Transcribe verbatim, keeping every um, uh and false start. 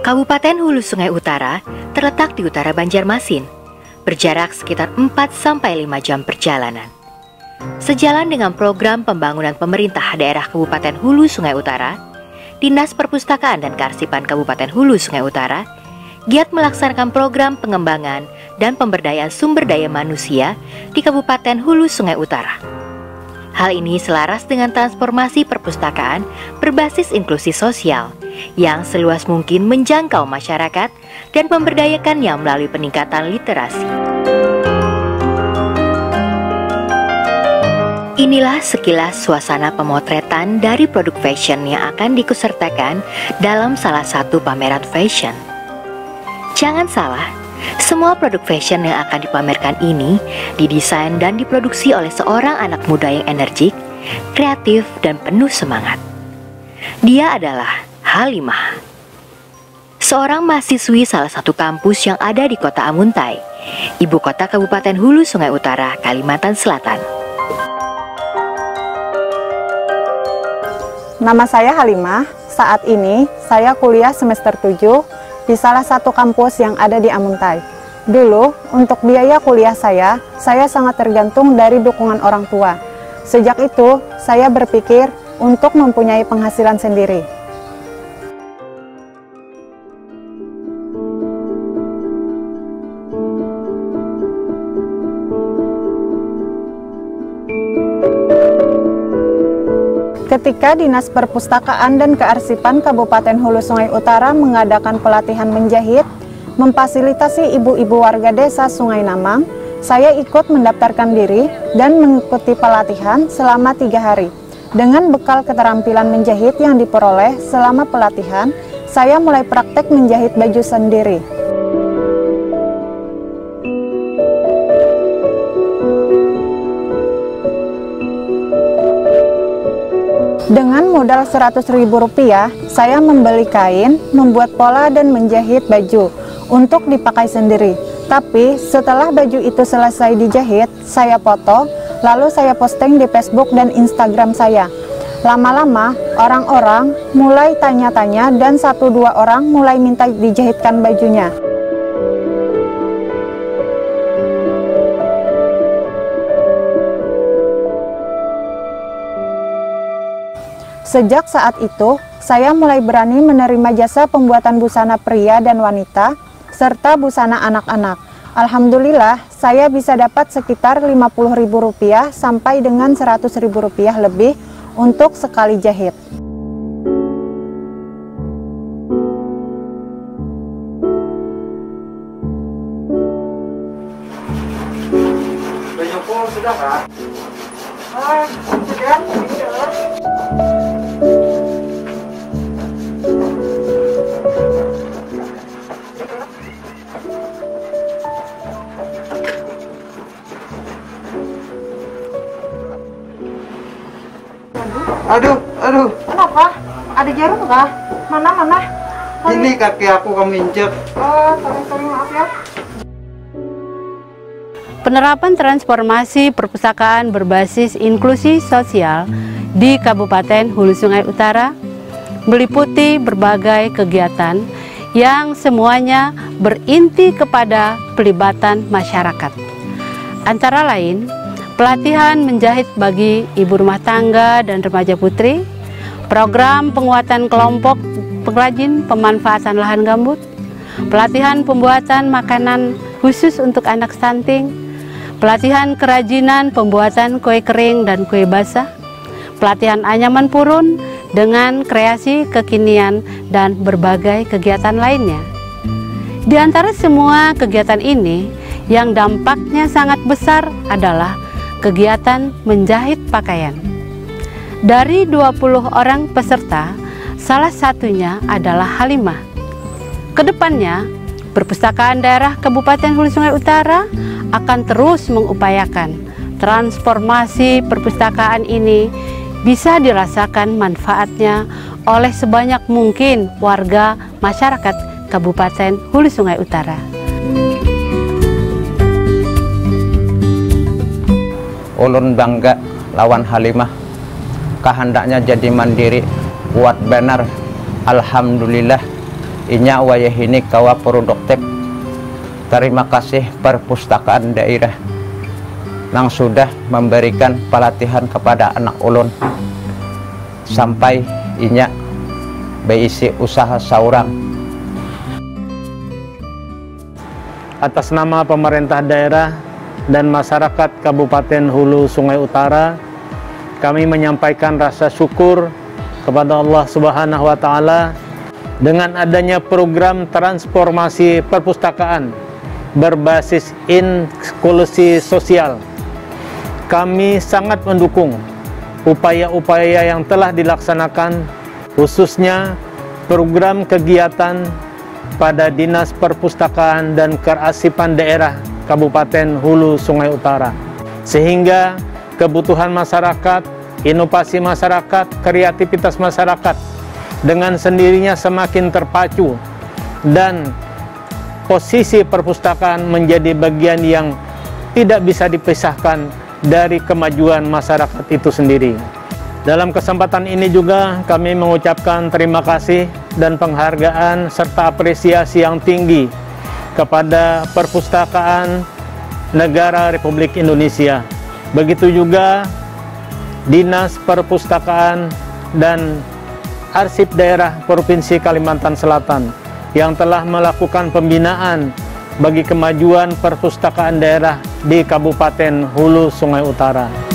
Kabupaten Hulu Sungai Utara terletak di utara Banjarmasin, berjarak sekitar empat sampai lima jam perjalanan. Sejalan dengan program pembangunan pemerintah daerah Kabupaten Hulu Sungai Utara, Dinas Perpustakaan dan Kearsipan Kabupaten Hulu Sungai Utara giat melaksanakan program pengembangan dan pemberdayaan sumber daya manusia di Kabupaten Hulu Sungai Utara. Hal ini selaras dengan transformasi perpustakaan berbasis inklusi sosial yang seluas mungkin menjangkau masyarakat dan memberdayakannya melalui peningkatan literasi. Inilah sekilas suasana pemotretan dari produk fashion yang akan diikutsertakan dalam salah satu pameran fashion. Jangan salah, semua produk fashion yang akan dipamerkan ini didesain dan diproduksi oleh seorang anak muda yang energik, kreatif, dan penuh semangat. Dia adalah Halimah, seorang mahasiswi salah satu kampus yang ada di kota Amuntai, ibu kota Kabupaten Hulu Sungai Utara, Kalimantan Selatan. Nama saya Halimah. Saat ini saya kuliah semester tujuh di salah satu kampus yang ada di Amuntai. Dulu, untuk biaya kuliah saya, saya sangat tergantung dari dukungan orang tua. Sejak itu, saya berpikir untuk mempunyai penghasilan sendiri. Ketika Dinas Perpustakaan dan Kearsipan Kabupaten Hulu Sungai Utara mengadakan pelatihan menjahit, memfasilitasi ibu-ibu warga desa Sungai Namang, saya ikut mendaftarkan diri dan mengikuti pelatihan selama tiga hari. Dengan bekal keterampilan menjahit yang diperoleh selama pelatihan, saya mulai praktek menjahit baju sendiri. Dengan modal seratus ribu rupiah, saya membeli kain, membuat pola dan menjahit baju untuk dipakai sendiri. Tapi setelah baju itu selesai dijahit, saya foto, lalu saya posting di Facebook dan Instagram saya. Lama-lama, orang-orang mulai tanya-tanya dan satu dua orang mulai minta dijahitkan bajunya. Sejak saat itu, saya mulai berani menerima jasa pembuatan busana pria dan wanita, serta busana anak-anak. Alhamdulillah, saya bisa dapat sekitar lima puluh ribu rupiah sampai dengan seratus ribu rupiah lebih untuk sekali jahit. Sudah, Kak? Ah, sudah, sudah. Aduh, aduh. Kenapa? Ada jarum kah? Mana, mana? Ini kaki aku keminjek. Oh, sorry, sorry, maaf ya. Penerapan transformasi perpustakaan berbasis inklusi sosial di Kabupaten Hulu Sungai Utara meliputi berbagai kegiatan yang semuanya berinti kepada pelibatan masyarakat. Antara lain, pelatihan menjahit bagi ibu rumah tangga dan remaja putri, program penguatan kelompok pengrajin pemanfaatan lahan gambut, pelatihan pembuatan makanan khusus untuk anak stunting, pelatihan kerajinan pembuatan kue kering dan kue basah, pelatihan anyaman purun dengan kreasi kekinian dan berbagai kegiatan lainnya. Di antara semua kegiatan ini, yang dampaknya sangat besar adalah kegiatan menjahit pakaian. Dari dua puluh orang peserta, salah satunya adalah Halimah. Kedepannya, Perpustakaan Daerah Kabupaten Hulu Sungai Utara akan terus mengupayakan transformasi perpustakaan ini bisa dirasakan manfaatnya oleh sebanyak mungkin warga masyarakat Kabupaten Hulu Sungai Utara. Ulun bangga lawan Halimah, kehendaknya jadi mandiri, buat banner. Alhamdulillah inya wayahini kawa produktif. Terima kasih perpustakaan daerah yang sudah memberikan pelatihan kepada anak ulun sampai inya berisi usaha saurang. Atas nama pemerintah daerah dan masyarakat Kabupaten Hulu Sungai Utara, kami menyampaikan rasa syukur kepada Allah Subhanahu wa Ta'ala dengan adanya program transformasi perpustakaan berbasis inklusi sosial. Kami sangat mendukung upaya-upaya yang telah dilaksanakan, khususnya program kegiatan pada Dinas Perpustakaan dan Kearsipan Daerah Kabupaten Hulu Sungai Utara, sehingga kebutuhan masyarakat, inovasi masyarakat, kreativitas masyarakat dengan sendirinya semakin terpacu dan posisi perpustakaan menjadi bagian yang tidak bisa dipisahkan dari kemajuan masyarakat itu sendiri. Dalam kesempatan ini juga kami mengucapkan terima kasih dan penghargaan serta apresiasi yang tinggi kepada Perpustakaan Negara Republik Indonesia. Begitu juga Dinas Perpustakaan dan Arsip Daerah Provinsi Kalimantan Selatan yang telah melakukan pembinaan bagi kemajuan perpustakaan daerah di Kabupaten Hulu Sungai Utara.